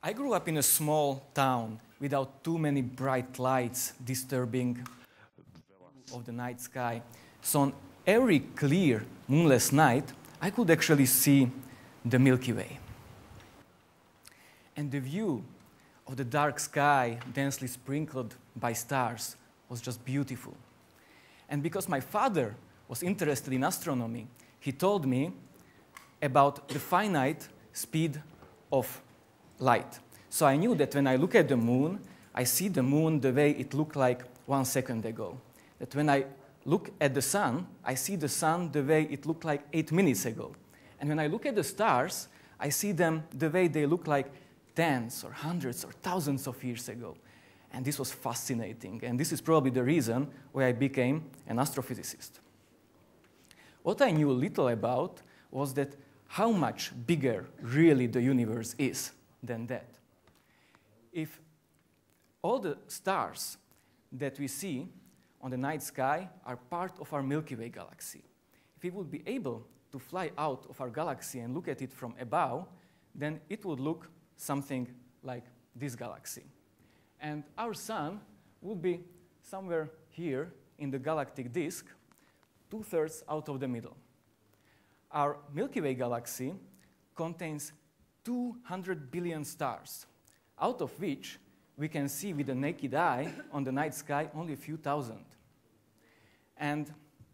I grew up in a small town without too many bright lights disturbing of the night sky. So on every clear, moonless night, I could actually see the Milky Way. And the view of the dark sky, densely sprinkled by stars, was just beautiful. And because my father was interested in astronomy, he told me about the finite speed of light. So I knew that when I look at the moon, I see the moon the way it looked like 1 second ago. That when I look at the sun, I see the sun the way it looked like 8 minutes ago. And when I look at the stars, I see them the way they look like tens or hundreds or thousands of years ago. And this was fascinating. And this is probably the reason why I became an astrophysicist. What I knew little about was that how much bigger really the universe is than that. If all the stars that we see on the night sky are part of our Milky Way galaxy, if we would be able to fly out of our galaxy and look at it from above, then it would look something like this galaxy. And our sun would be somewhere here in the galactic disk, 2/3 out of the middle. Our Milky Way galaxy contains 200 billion stars, out of which we can see with the naked eye on the night sky only a few thousand. And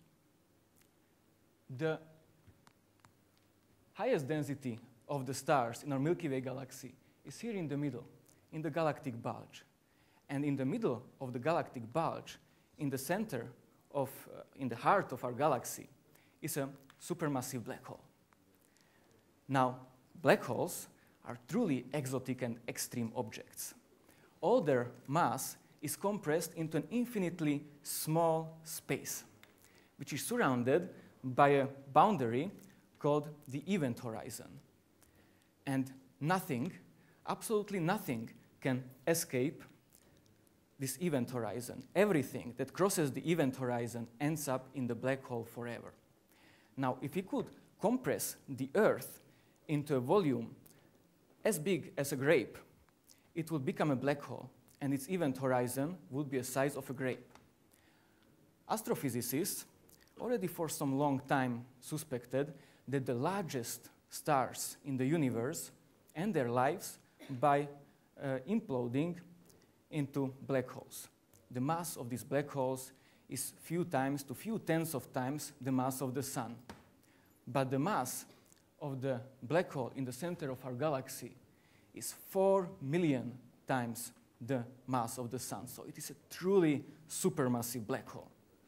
the highest density of the stars in our Milky Way galaxy is here in the middle, in the galactic bulge. And in the middle of the galactic bulge, in the center of, in the heart of our galaxy, is a supermassive black hole. Now, black holes are truly exotic and extreme objects. All their mass is compressed into an infinitely small space, which is surrounded by a boundary called the event horizon. And nothing, absolutely nothing, can escape this event horizon. Everything that crosses the event horizon ends up in the black hole forever. Now, if we could compress the Earth into a volume as big as a grape, it would become a black hole, and its event horizon would be the size of a grape. Astrophysicists already for some long time suspected that the largest stars in the universe end their lives by imploding into black holes. The mass of these black holes is few times to few tens of times the mass of the sun. But the mass of the black hole in the center of our galaxy is 4 million times the mass of the sun. So it is a truly supermassive black hole.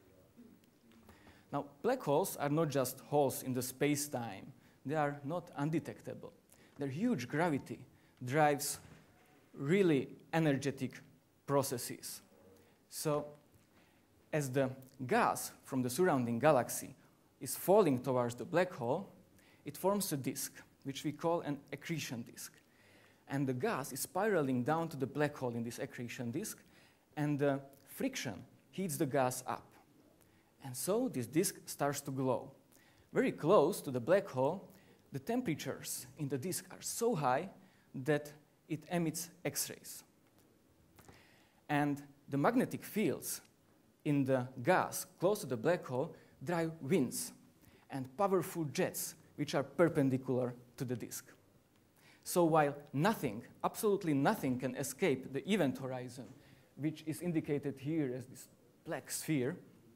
Now, black holes are not just holes in the space-time. They are not undetectable. Their huge gravity drives really energetic processes. So as the gas from the surrounding galaxy is falling towards the black hole, it forms a disk, which we call an accretion disk. And the gas is spiraling down to the black hole in this accretion disk, and the friction heats the gas up. And so this disk starts to glow. Very close to the black hole, the temperatures in the disk are so high that it emits X-rays. And the magnetic fields in the gas close to the black hole drive winds and powerful jets which are perpendicular to the disk. So while nothing, absolutely nothing, can escape the event horizon, which is indicated here as this black sphere,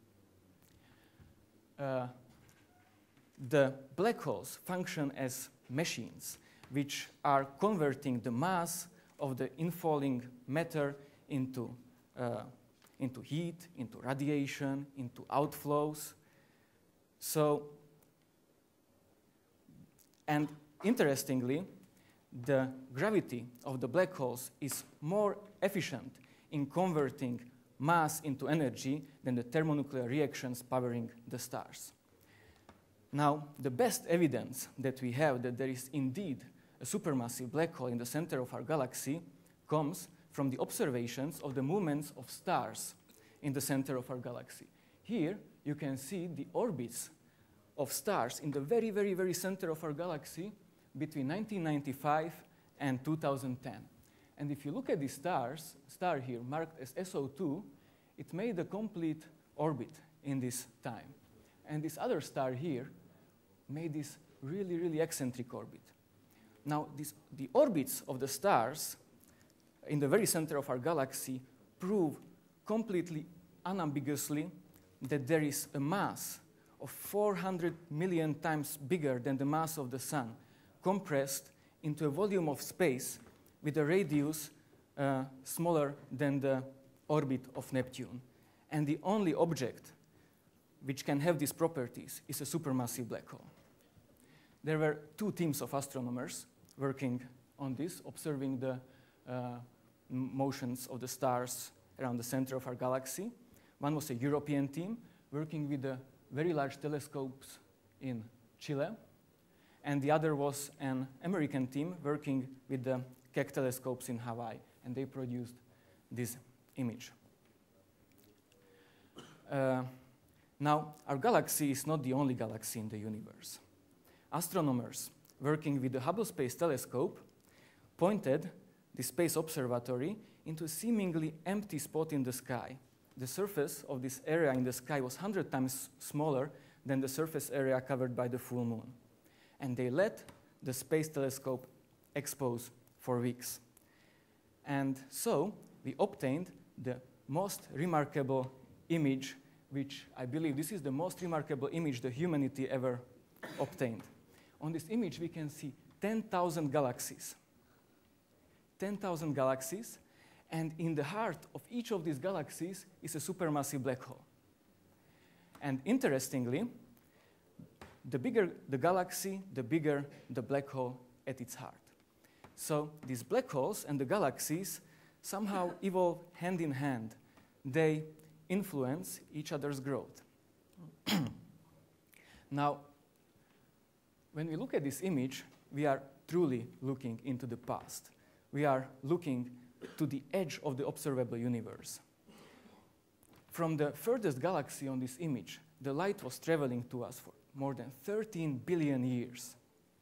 the black holes function as machines which are converting the mass of the infalling matter into heat, into radiation, into outflows. So, and interestingly, the gravity of the black holes is more efficient in converting mass into energy than the thermonuclear reactions powering the stars. Now, the best evidence that we have that there is indeed a supermassive black hole in the center of our galaxy comes from the observations of the movements of stars in the center of our galaxy. Here, you can see the orbits of stars in the very, very, very center of our galaxy between 1995 and 2010. And if you look at this star here, marked as SO2, it made a complete orbit in this time. And this other star here made this really, really eccentric orbit. Now, the orbits of the stars in the very center of our galaxy prove completely unambiguously that there is a mass of 400 million times bigger than the mass of the Sun, compressed into a volume of space with a radius smaller than the orbit of Neptune. And the only object which can have these properties is a supermassive black hole. There were two teams of astronomers working on this, observing the motions of the stars around the center of our galaxy. One was a European team working with the very large telescopes in Chile, and the other was an American team working with the Keck telescopes in Hawaii, and they produced this image. Now, our galaxy is not the only galaxy in the universe. Astronomers working with the Hubble Space Telescope pointed the Space Observatory into a seemingly empty spot in the sky. The surface of this area in the sky was 100 times smaller than the surface area covered by the full moon. And they let the space telescope expose for weeks. And so we obtained the most remarkable image, which I believe this is the most remarkable image the humanity ever obtained. On this image, we can see 10,000 galaxies. 10,000 galaxies, and in the heart of each of these galaxies is a supermassive black hole. And interestingly, the bigger the galaxy, the bigger the black hole at its heart. So these black holes and the galaxies somehow evolve hand in hand. They influence each other's growth. Now, when we look at this image, we are truly looking into the past. We are looking to the edge of the observable universe. From the furthest galaxy on this image, the light was traveling to us for more than 13 billion years.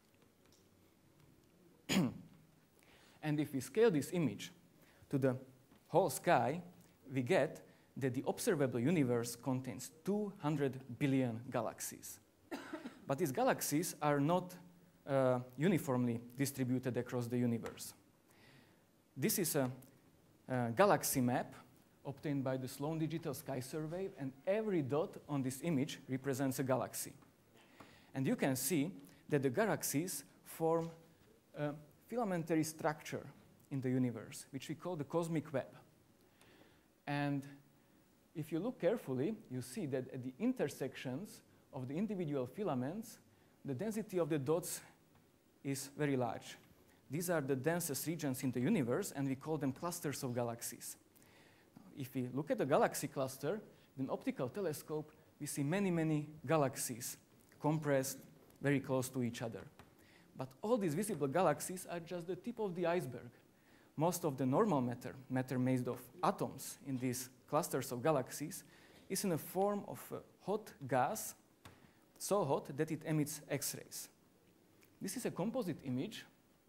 And if we scale this image to the whole sky, we get that the observable universe contains 200 billion galaxies. But these galaxies are not uniformly distributed across the universe. This is a galaxy map obtained by the Sloan Digital Sky Survey, and every dot on this image represents a galaxy. And you can see that the galaxies form a filamentary structure in the universe, which we call the cosmic web. And if you look carefully, you see that at the intersections of the individual filaments, the density of the dots is very large. These are the densest regions in the universe, and we call them clusters of galaxies. If we look at the galaxy cluster, with an optical telescope, we see many, many galaxies compressed very close to each other. But all these visible galaxies are just the tip of the iceberg. Most of the normal matter made of atoms in these clusters of galaxies, is in a form of a hot gas, so hot that it emits X-rays. This is a composite image,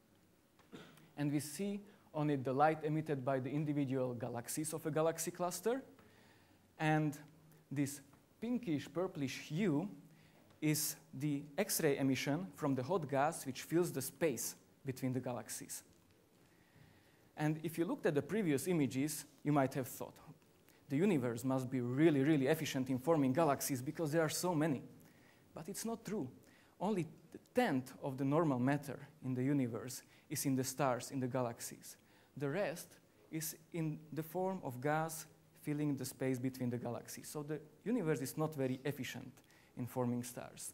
and we see on it the light emitted by the individual galaxies of a galaxy cluster, and this pinkish purplish hue is the X-ray emission from the hot gas which fills the space between the galaxies. And if you looked at the previous images, you might have thought, the universe must be really, really efficient in forming galaxies because there are so many. But it's not true. Only the 1/10 of the normal matter in the universe is in the stars, in the galaxies. The rest is in the form of gas filling the space between the galaxies. So the universe is not very efficient in forming stars.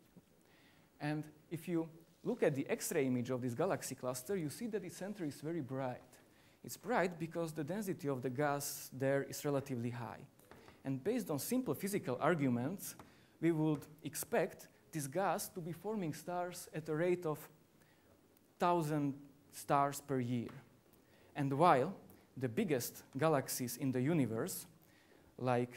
And if you look at the X-ray image of this galaxy cluster, you see that its center is very bright. It's bright because the density of the gas there is relatively high. And based on simple physical arguments, we would expect this gas to be forming stars at a rate of 1,000 stars per year. And while the biggest galaxies in the universe, like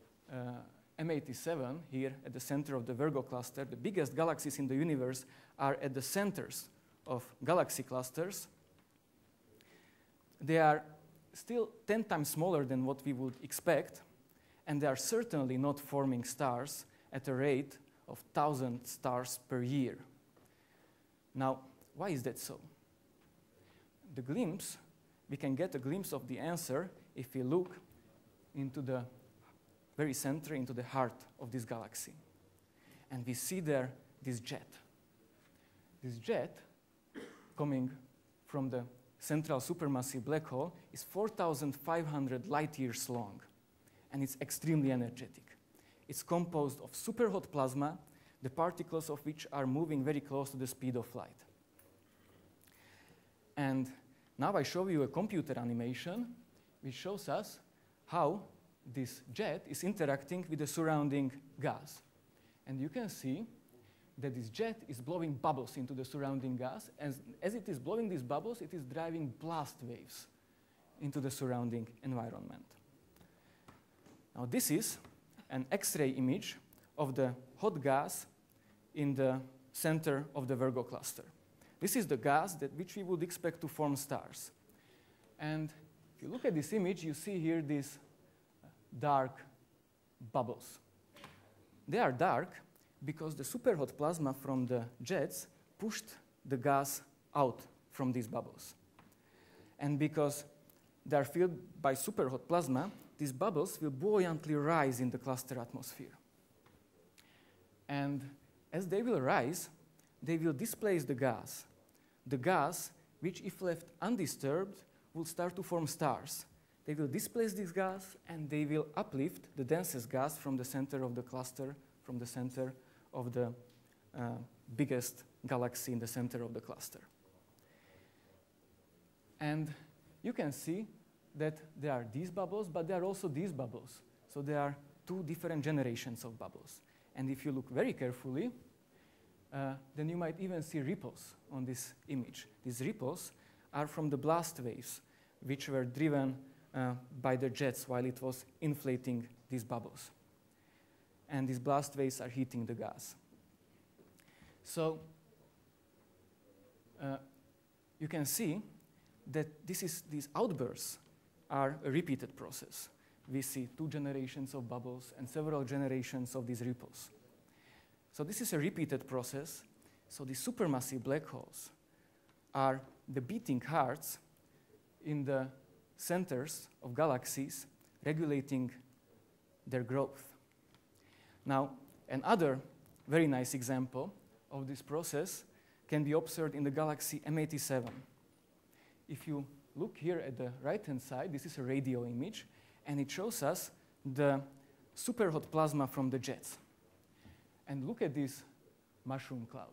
M87 here at the center of the Virgo cluster, the biggest galaxies in the universe are at the centers of galaxy clusters, they are still 10 times smaller than what we would expect, and they are certainly not forming stars at a rate of 1,000 stars per year. Now, why is that so? We can get a glimpse of the answer if we look into the very center, into the heart of this galaxy. And we see there this jet. This jet, coming from the central supermassive black hole, is 4,500 light years long, and it's extremely energetic. It's composed of superhot plasma, the particles of which are moving very close to the speed of light. And now I show you a computer animation which shows us how this jet is interacting with the surrounding gas. And you can see that this jet is blowing bubbles into the surrounding gas, and as it is blowing these bubbles, it is driving blast waves into the surrounding environment. Now this is an X-ray image of the hot gas in the center of the Virgo cluster. This is the gas which we would expect to form stars. And if you look at this image, you see here these dark bubbles. They are dark because the superhot plasma from the jets pushed the gas out from these bubbles. And because they are filled by superhot plasma, these bubbles will buoyantly rise in the cluster atmosphere. And as they will rise, they will displace the gas which, if left undisturbed, will start to form stars. They will displace this gas, and they will uplift the densest gas from the center of the cluster, from the center of the biggest galaxy in the center of the cluster. And you can see that there are these bubbles, but there are also these bubbles. So there are two different generations of bubbles. And if you look very carefully, then you might even see ripples on this image. These ripples are from the blast waves, which were driven by the jets while it was inflating these bubbles. And these blast waves are heating the gas. So you can see that these outbursts are a repeated process. We see 2 generations of bubbles and several generations of these ripples. So this is a repeated process. So the supermassive black holes are the beating hearts in the centers of galaxies, regulating their growth. Now, another very nice example of this process can be observed in the galaxy M87. If you look here at the right-hand side, this is a radio image, and it shows us the superhot plasma from the jets. And look at this mushroom cloud.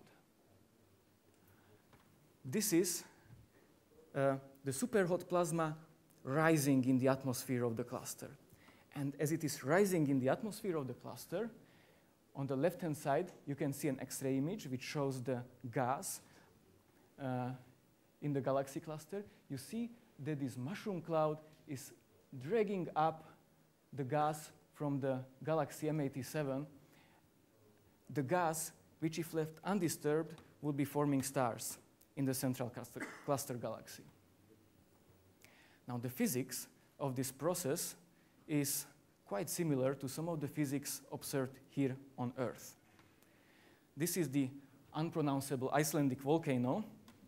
This is the superhot plasma rising in the atmosphere of the cluster. And as it is rising in the atmosphere of the cluster, on the left-hand side, you can see an X-ray image which shows the gas in the galaxy cluster. You see that this mushroom cloud is dragging up the gas from the galaxy M87, the gas which, if left undisturbed, would be forming stars in the central cluster galaxy. Now, the physics of this process is quite similar to some of the physics observed here on Earth. This is the unpronounceable Icelandic volcano.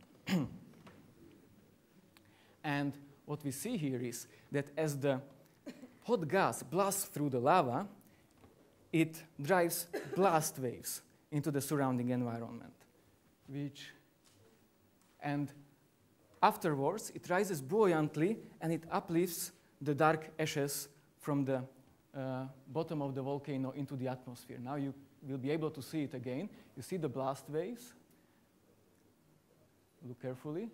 And what we see here is that as the hot gas blasts through the lava, it drives blast waves into the surrounding environment, and afterwards it rises buoyantly and it uplifts the dark ashes from the bottom of the volcano into the atmosphere. Now you will be able to see it again. You see the blast waves. Look carefully.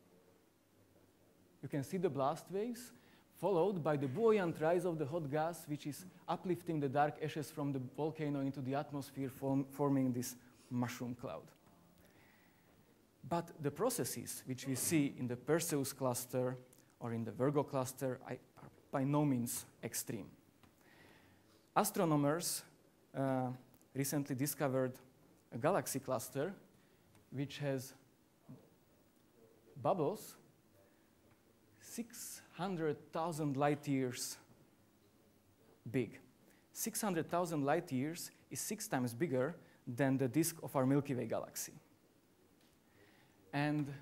You can see the blast waves, followed by the buoyant rise of the hot gas, which is uplifting the dark ashes from the volcano into the atmosphere, forming this mushroom cloud. But the processes which we see in the Perseus cluster or in the Virgo cluster are by no means extreme. Astronomers recently discovered a galaxy cluster which has bubbles 600,000 light years big. 600,000 light years is 6 times bigger than the disk of our Milky Way galaxy. And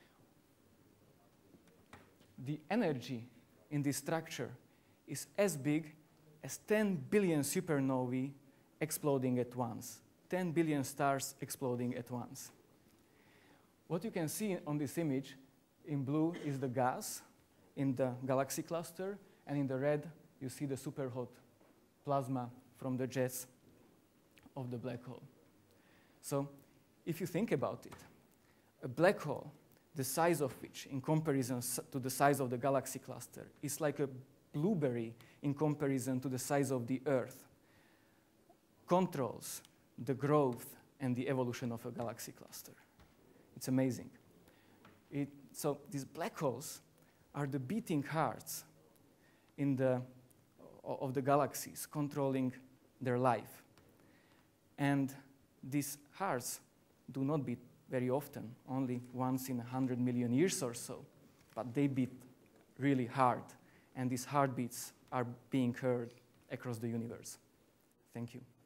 the energy in this structure is as big as 10 billion supernovae exploding at once. 10 billion stars exploding at once. What you can see on this image in blue is the gas in the galaxy cluster, and in the red you see the superhot plasma from the jets of the black hole. So if you think about it, a black hole, the size of which, in comparison to the size of the galaxy cluster, is like a blueberry in comparison to the size of the Earth, controls the growth and the evolution of a galaxy cluster. It's amazing. So these black holes are the beating hearts of the galaxies, controlling their life. And these hearts do not beat very often, only once in 100 million years or so, but they beat really hard, and these heartbeats are being heard across the universe. Thank you.